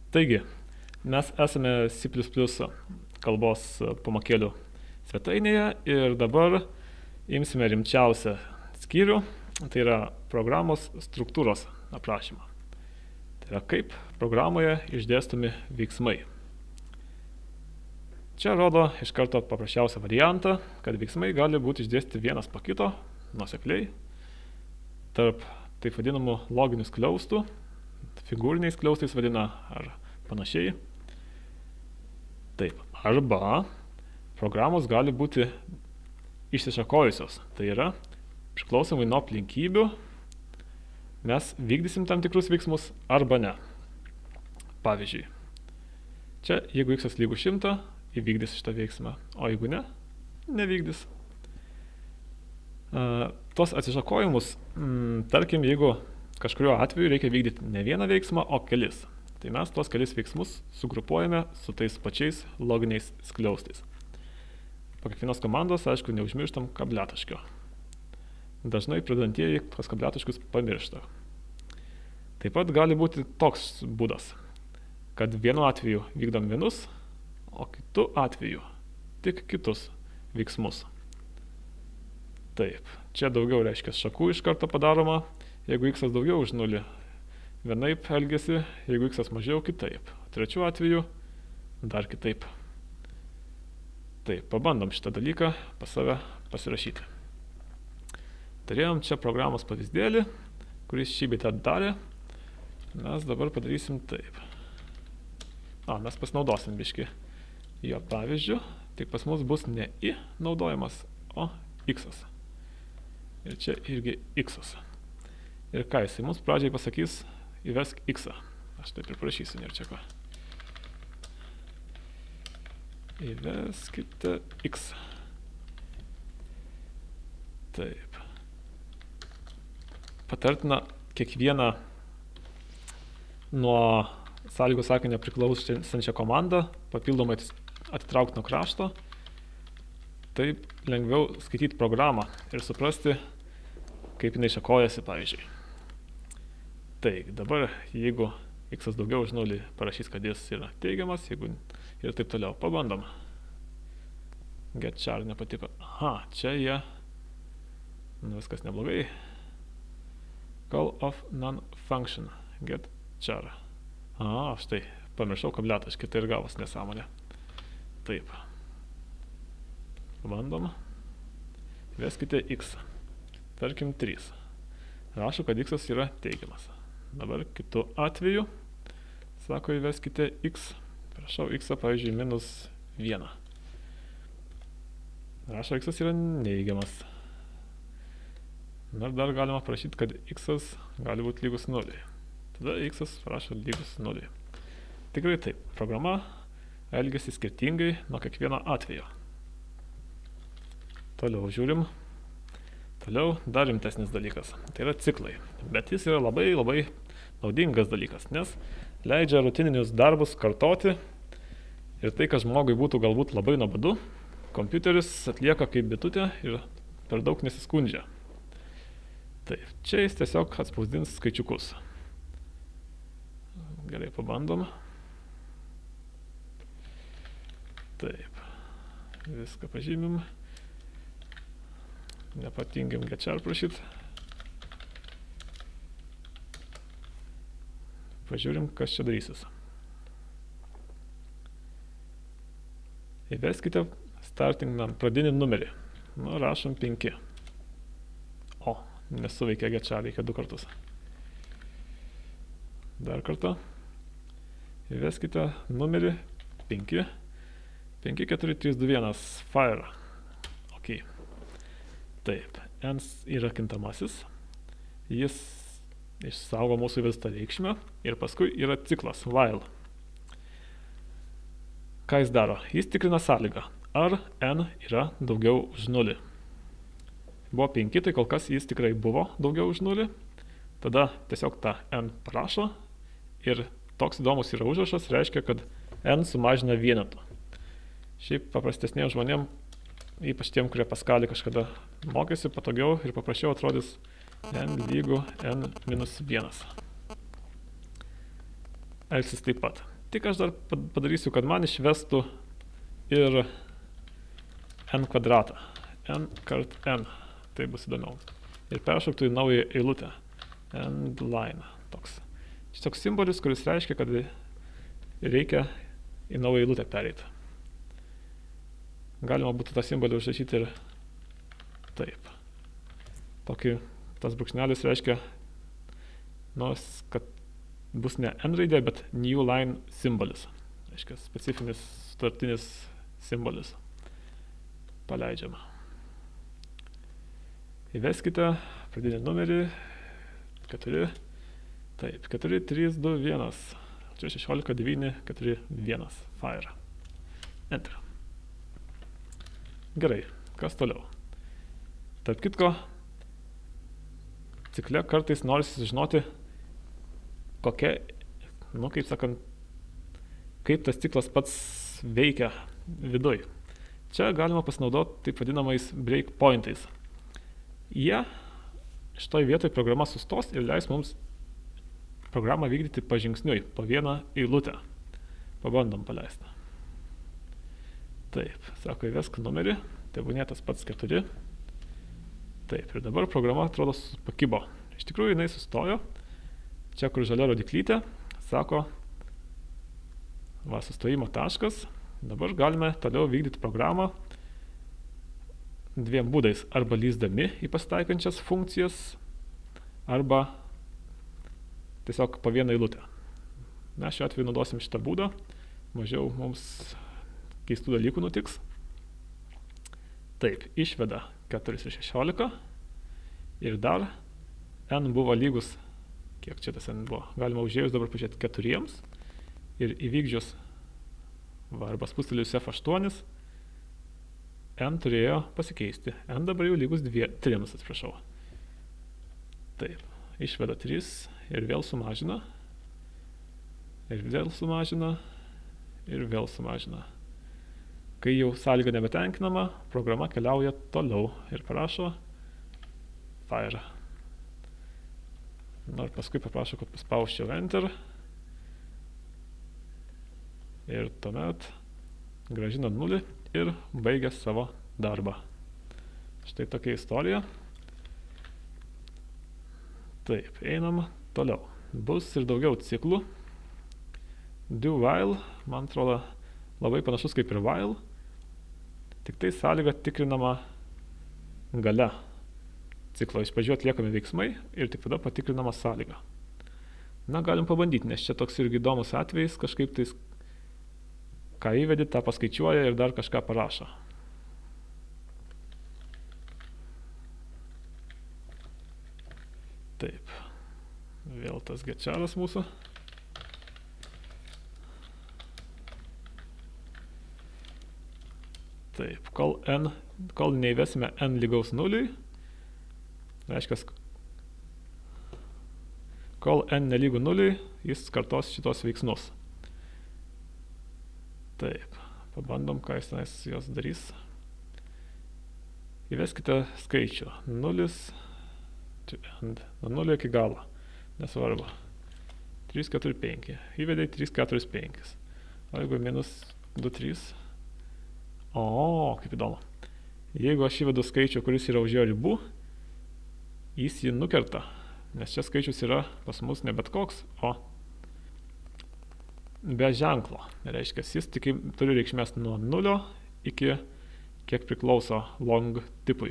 Taigi, mes esame C++ kalbos pamokėlių svetainėje ir dabar imsime rimčiausią skyrių, tai yra programos struktūros aprašymą. Tai yra kaip programoje išdėstomi veiksmai. Čia rodo iš karto paprasčiausią variantą, kad veiksmai gali būti išdėstyti vienas po kito, nuosekliai, tarp taip vadinamų loginių skliaustų, figūriniais skliaustais vadina ar panašiai. Taip, arba programos gali būti išsišakojusios, tai yra priklausomai nuo aplinkybių mes vykdysim tam tikrus veiksmus arba ne. Pavyzdžiui, čia jeigu x lygu 100, įvykdys šitą veiksmą, o jeigu ne, nevykdys. Tos atsišakojimus, tarkim, jeigu kažkuriuo atveju reikia vykdyti ne vieną veiksmą, o kelis, tai mes tos kelis veiksmus sugrupuojame su tais pačiais loginiais skliaustais. Po kiekvienos komandos, aišku, neužmirštam kabliataškio. Dažnai pradantieji tos kabliataškius pamiršta. Taip pat gali būti toks būdas, kad vienu atveju vykdom vienus, o kitu atveju tik kitus veiksmus. Taip, čia daugiau reiškia šakų iš karto padaroma, jeigu x daugiau už 0, vienaip elgiasi, jeigu x mažiau kitaip. Trečiu atveju dar kitaip. Taip, pabandom šitą dalyką pas save pasirašyti. Turėjom čia programos pavyzdėlį, kuris šį bei tą darė. Mes dabar padarysim taip. Mes pasinaudosim biškį jo pavyzdžių, tik pas mus bus ne i naudojamas, o x. Ir čia irgi x. Ir ką jisai mums pradžiai pasakys, įvesk x. Aš taip ir prašysiu, nėra čia ko. Įveskite x. Taip. Patartina kiekvieną nuo sąlygų sakinio priklausančią komandą papildomai atitraukti nuo krašto. Taip lengviau skaityti programą ir suprasti, kaip jinai šakojasi, pavyzdžiui. Taigi, dabar jeigu x daugiau už 0 parašys, kad jis yra teigiamas, jeigu ir taip toliau. Pabandom. Get char nepatiko. Čia jie. Viskas neblogai. Call of non-function. Get char. Štai, pamiršau kabliataškį, tai ir gavos nesąmonė. Taip. Pabandom. Veskite x. Tarkim 3. Rašo, kad x yra teigiamas. Dabar kitu atveju, sako, įveskite x. Prašau, x, pavyzdžiui, -1. Rašo, x yra neigiamas. Ir dar galima prašyti, kad x gali būti lygus 0. Tada x prašo lygus 0. Tikrai taip, programa elgiasi skirtingai nuo kiekvieno atvejo. Toliau žiūrim. Toliau dar rimtesnis dalykas. Tai yra ciklai. Bet jis yra labai naudingas dalykas, nes leidžia rutininius darbus kartoti ir tai, kas žmogui būtų galbūt labai nuobodu, kompiuteris atlieka kaip bitutė ir per daug nesiskundžia. Taip, čia jis tiesiog atspausdins skaičiukus. Gerai, pabandom. Taip, viską pažymim. Nepatingim get char prašyt. Pažiūrim, kas čia darysis. Įveskite starting pradinį numerį. Rašom 5. Nesuveikia get char, reikia 2 kartus. Dar kartą. Įveskite numerį 5. 5, 4, 3, 2, 1. Fire. Ok. Taip. N yra kintamasis. Jis išsaugo mūsų įvestą reikšmę. Ir paskui yra ciklas. While. Ką jis daro? Jis tikrina sąlygą. Ar n yra daugiau už 0. Buvo 5, tai kol kas jis tikrai buvo daugiau už 0. Tada tiesiog tą n parašo. Ir toks įdomus yra užrašas, reiškia, kad n sumažina vienetų. Šiaip paprastesniem žmonėm, ypač tiem, kurie Pascalį kažkada mokėsi, patogiau ir paprasčiau atrodys n lygu n-1. Elgsis taip pat. Tik aš dar padarysiu, kad man išvestų ir n kvadratą. N kart n. Tai bus įdomiau. Ir peršoktų į naują eilutę. End line. Toks. Čia toks simbolis, kuris reiškia, kad reikia į naują eilutę pereiti. Galima būtų tą simbolį užrašyti ir taip. Tokį, tas brūkšnelis reiškia, nors, kad bus ne n raidė, bet new line simbolis. Reiškia, specifinis sutartinis simbolis. Paleidžiama. Įveskite pradinį numerį 4. Taip, 4, 3, 2, 1. Čia 16, 9, 4, 1. Fire. Enter. Gerai, kas toliau? Tarp kitko, cikle kartais norisi sužinoti, kokia, kaip sakant, kaip tas ciklas pats veikia viduj. Čia galima pasinaudoti taip vadinamais breakpointais. Jie šitoj vietoj programa sustos ir leis mums programą vykdyti pažingsniui, po vieną eilutę. Pabandom paleisti. Taip, sako, įvesk numerį, tebūnie tas pats 4. Taip, ir dabar programa atrodo pakibo. Iš tikrųjų, jinai sustojo. Čia, kur žalia rodiklytė, sako, va, sustojimo taškas. Dabar galime toliau vykdyti programą dviem būdais. Arba lįsdami į pasitaikančias funkcijas, arba tiesiog po vieną eilutę. Mes šiuo atveju naudosim šitą būdą. Mažiau mums keistų dalykų nutiks. Taip, išveda 4 ir 16. Ir dar n buvo lygus, kiek čia tas n buvo, galima užėjus dabar pažiūrėti 4. Ir įvykdžius, arba spustelėjus F8, n turėjo pasikeisti. N dabar jau lygus 3, atsiprašau. Taip, išveda 3 ir vėl sumažina. Ir vėl sumažina. Ir vėl sumažina. Kai jau sąlyga nebetenkinama, programa keliauja toliau ir parašo fire. Ir paskui paprašo, kad paspausčiau enter. Ir tuomet grąžina 0 ir baigia savo darbą. Štai tokia istorija. Taip, einam toliau. Bus ir daugiau ciklų. Do while, man atrodo, labai panašus kaip ir while. Tik tai sąlyga tikrinama gale. Ciklo iš pradžių atliekami veiksmai ir tik tada patikrinama sąlyga. Na, galim pabandyti, nes čia toks irgi įdomus atvejis, kažkaip tais ką įvedi, tą paskaičiuoja ir dar kažką parašo. Taip, vėl tas getčaras mūsų. Taip, kol neįvesime n lygaus 0, reiškia, kol n nelygų 0, jis kartos šitos veiksmus. Taip, pabandom, ką jis tenais jos darys. Įveskite skaičių 0, nuo 0 iki galo, nesvarbu. 3, 4, 5. Įvedai 3, 4, 5. O jeigu minus 2, 3. O, kaip įdomu. Jeigu aš įvedu skaičių, kuris yra už jo ribų, jis jį nukerta, nes čia skaičius yra pas mus ne bet koks, o be ženklo. Reiškia, jis tik turi reikšmės nuo 0 iki kiek priklauso long tipui.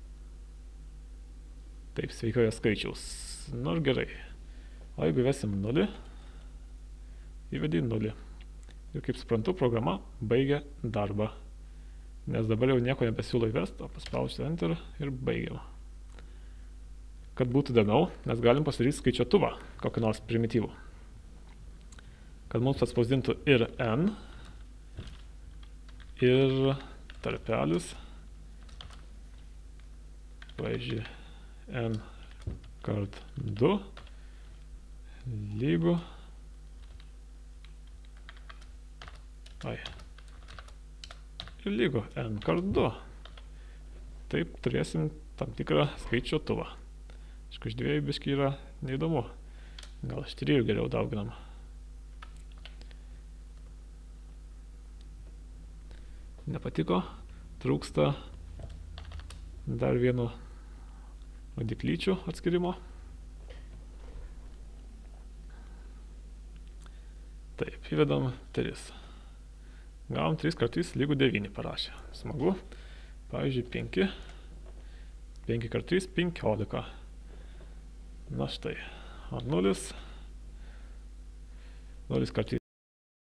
Taip, sveikojo skaičiaus. Nu ir gerai. O jeigu įvesim 0, įvedį 0. Ir kaip suprantu, programa baigia darbą. Nes dabar jau nieko nebesiūlo įvesti, o paspausti enter ir baigiam. Kad būtų įdomiau, mes galim pasidaryti skaičiuotuvą, kokį nors primityvų. Kad mums atspausdintų ir n, ir tarpelis, pavyzdžiui, n kart 2 lygu ir lygu n kart 2. Taip turėsim tam tikrą skaičiuotuvą. Iš 2 biškai yra neįdomu. Gal iš 3 geriau dauginam. nepatiko, trūksta dar vieno rodiklyčių atskirimo. Taip, įvedam 3. Gavom 3 × 3 lygų 9 parašė. Smagu. Pavyzdžiui, 5. 5 × 3 = 15. Na štai. O 0. 0 × 3